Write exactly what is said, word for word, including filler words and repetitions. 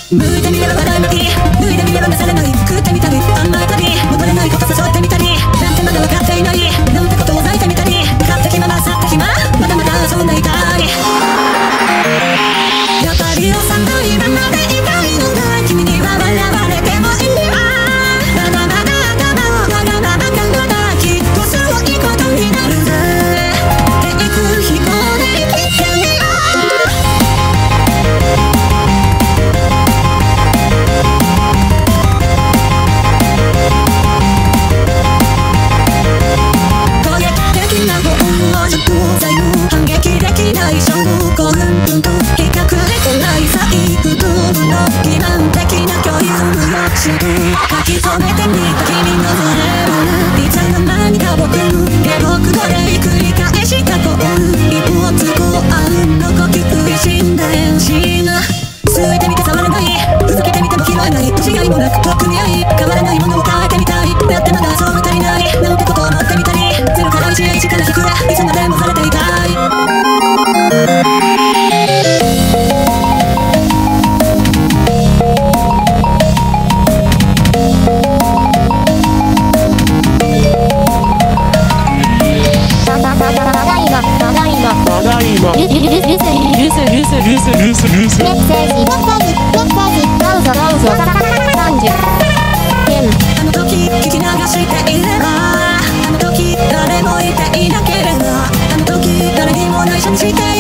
向いてみれば笑い泣き、脱いでみればなされない、食ってみたり甘えたり、戻れないこと誘ってみたり、なんてまだ分かっていない、なんてことを抱いてみたり、勝手気まま去って暇、まだまだ遊んでいたい。やっぱり幼いままでいたいのだ、君には笑われてもいいわ。まだまだ頭をわがまま考えた、きっとすごいことになるぜ。低空飛行で生きてみよう。攻撃的な本を食材を反撃できない証拠うんうんと比較できない最不動の欺瞞的な共有無力主義書き留めてみた君のそれをいつの間にか僕下僕語で繰り返した行為一歩通行あうんの呼吸食いしんで死ぬ吸えてみて触れないふざけてみても拾えない違いもなく組み合い変わらないものを変えてみたいだってまだそう足りないなんてことを思ってみたりゼロからいちへいちからひゃくへいつまでもされていたい。あの時聞き流していればあの時誰もいていなければあの時誰にも内緒にして